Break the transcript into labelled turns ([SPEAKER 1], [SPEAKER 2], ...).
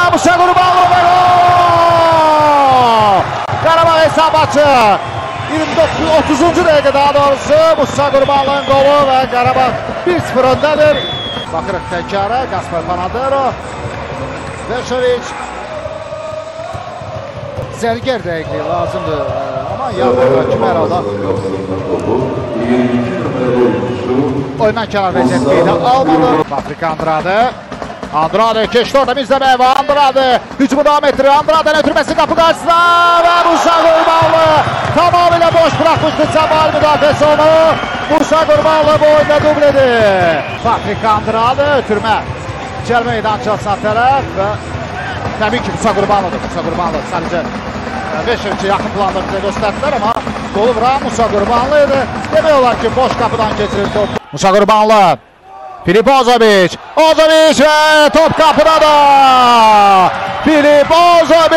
[SPEAKER 1] Musa Qurbanlı və gol! Qarabağ hesabatçı 29-30-cu dəqiqə daha doğrusu Musa Qurbanlının qolu və Qarabağ 1-0 öndədir. Baxırıq təkara, Gaspar Panadero, Veşoviç. Zərgər dəqiqliyi lazımdır, amma yardım kimi hər halda. Oyundan kənar vəziyyətliyi də almalı. Patrik Andrade. Andrade keçdi orada Mirzəbəyev və Andrade hücumu davam etdirir. Andrade'nin ötürməsi qapı qarşısına və Musa Qurbanlı tamamilə boş bırakmışdı Cəmal müdafiəsi onu. Musa Qurbanlı bu oyunda dubl edir. Patrik Andrade ötürmə. İçəri meydançasına tərəf və təbii ki Musa Qurbanlıdır. Musa Qurbanlı sadəcə Veşoviç'i yaxın planda bizə göstərdilər, amma qolu vuran Musa Qurbanlı idi. Demək olar ki boş qapıdan keçirir top. Musa Qurbanlı. Filip Ozoviç, Ozoviç və top qapıda da! Filip Ozoviç!